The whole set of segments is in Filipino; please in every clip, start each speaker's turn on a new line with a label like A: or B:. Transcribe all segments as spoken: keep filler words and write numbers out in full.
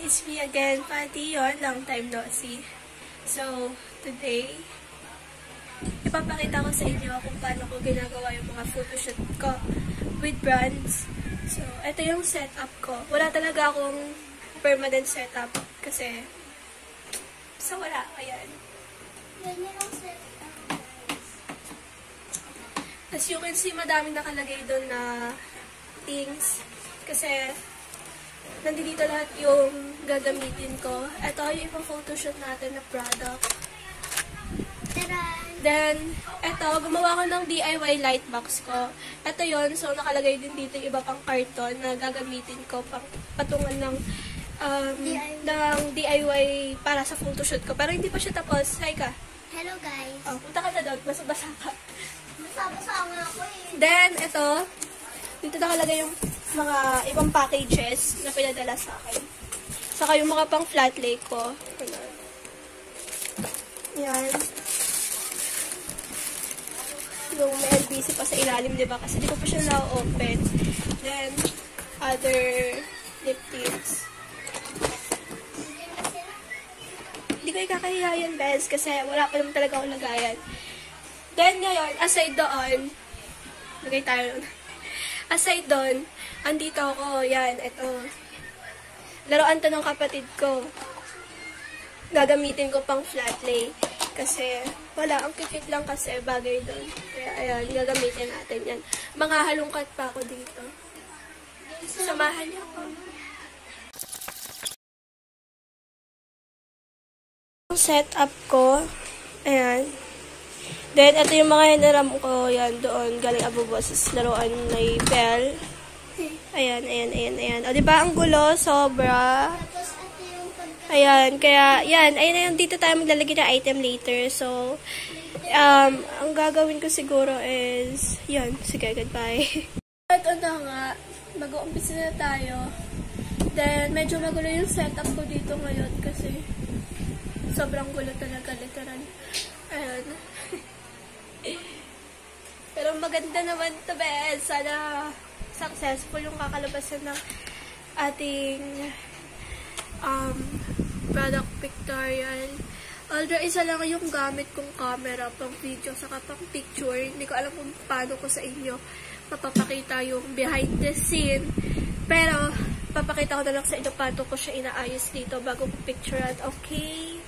A: It's me again, Patty, your long time no see. So, today, ipapakita ko sa inyo kung paano ko ginagawa yung mga photoshoot ko with brands. So, ito yung setup ko. Wala talaga akong permanent setup kasi so wala, ayan.
B: Yan yung setup, guys.
A: As you can see, madaming nakalagay doon na things kasi nandito lahat yung gagamitin ko. Ito yung ipang-photoshoot natin na product.
B: Taran!
A: Then, ito, gumawa ko ng D I Y light box ko. Ito yon, so nakalagay din dito yung iba pang karton na gagamitin ko pang patungan ng um,
B: D I Y.
A: ng D I Y para sa photoshoot ko. Pero hindi pa siya tapos. Hi ka.
B: Hello, guys.
A: Oh, punta ka na doon. Basa-basa ka.
B: Basa-basa nga ako eh.
A: Then, ito, dito nakalagay yung mga ibang packages na pinadala sa akin. Saka yung mga pang flat lay ko. Yan. Yung may L B C pa sa ilalim, di ba? Kasi di ko pa siya na-open. Then, other lip tips. Hindi ko ikakahiya yan, guys, kasi wala pa naman talaga akong lagayan. Then, ngayon, aside doon, lagay tayo aside doon, andito ako, yan, ito. Laruan to ng kapatid ko. Gagamitin ko pang flat lay. Kasi, wala, ang kikit lang kasi bagay doon. Kaya, ayan, gagamitin natin yan. Mga halungkat pa ako dito. Samahan niyo ako. Ang setup ko, ayan. Then, ito yung mga hinaram ko, yan, doon, galing Abu Boses, laruan ni Belle. Ayan, ayan, ayan, ayan. O, diba, ang gulo, sobra.
B: Tapos, ito yung pagka...
A: Ayan, kaya, yan, ayun, ayun, dito tayo maglalagay ng item later. So, um, ang gagawin ko siguro is, yan, sige, goodbye. At ano nga, mag-uumpisa na tayo. Then, medyo magulo yung setup ko dito ngayon kasi sobrang gulo talaga, literal. Ayan. Pero maganda naman to, Bes. Sana successful yung kakalabasan ng ating um, product pictorial. Although, isa lang yung gamit kong camera, pang video, saka pang picture. Hindi ko alam kung paano ko sa inyo mapapakita yung behind the scene. Pero, papakita ko na lang sa inyo paano ko siya inaayos dito bago ko picturean. Okay?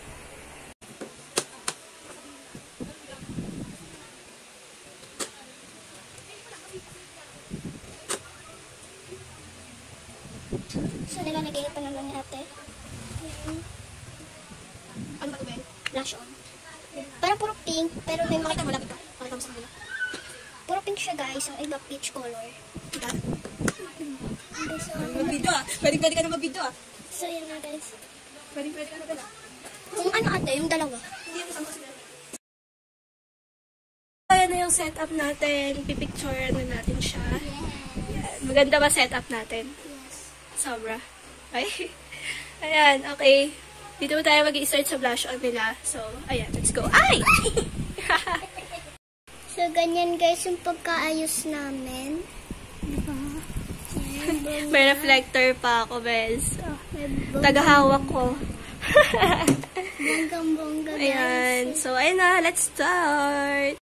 B: So, nilalagay pa naman ni ate. Ayan.
A: Ano ba ito, Ben?
B: Blush on. Parang puro pink, pero may mga...
A: Pakita mo, lapit ka. Pakita mo sa kanila.
B: Puro pink siya, guys. Yung iba peach color.
A: Kita?
B: Okay, so...
A: Mag-video ah. Pwede pwede ka na mag-video ah.
B: So, yan na, guys.
A: Pwede pwede ka na pala.
B: Kung ano ate, yung dalawa.
A: Hindi ako sama sila. Ayan na yung setup natin. Pipicture na natin siya. Ayan. Maganda ba setup natin?
B: Yes.
A: Sobra. Ay. Ayan, okay. Dito tayo mag-i-start sa blush on nila. So, ayan, let's go. Ay!
B: So, ganyan guys yung pagkaayos namin. Diba?
A: May reflector pa ako, Bez. Oh,
B: May
A: tagahawak ko.
B: bonggang-bongga guys.
A: Ayan. So, ayun na. Let's start.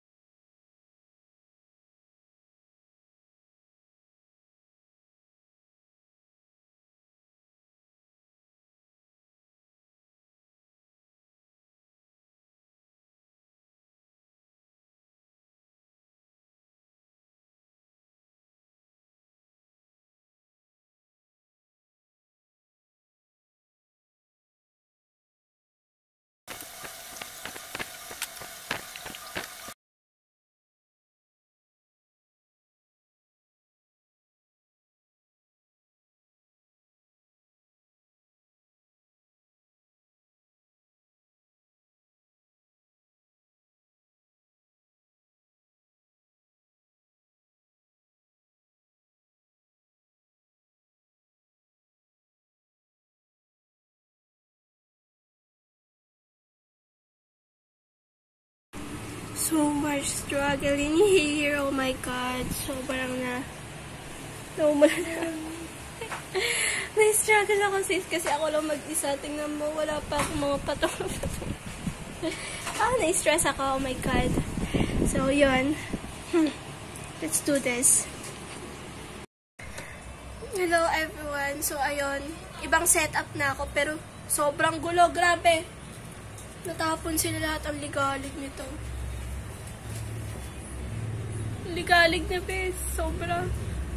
A: So much struggling here. Oh my God. Sobrang na... Naumula na. Na-struggle ako sis kasi ako lang mag-isa. Tingnan mo, wala pa akong mga patong. Ah, na-stress ako. Oh my God. So, yun. Hmm. Let's do this. Hello everyone. So, ayun. Ibang setup na ako pero sobrang gulo. Grabe. Natapon sila lahat ang ligalig nito. Ligalig na bes. Sobra.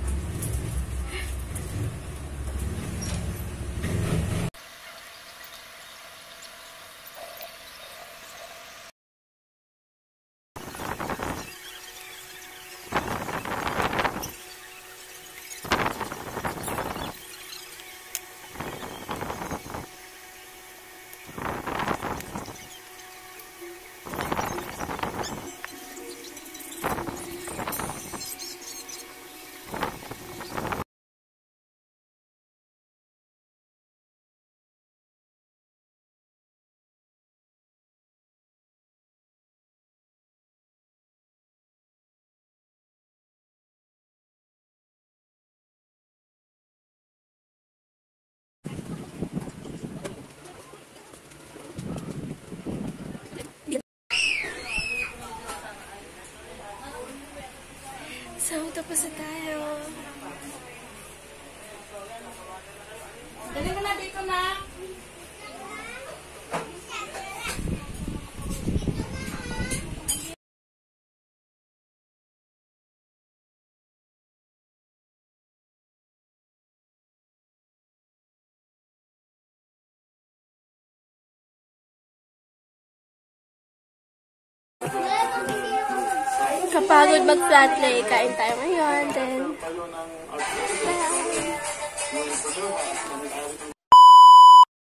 A: So, tapos na tayo. Dali mo na dito na. Kapagod mag-flat lay, kain tayo ngayon. Then, bye!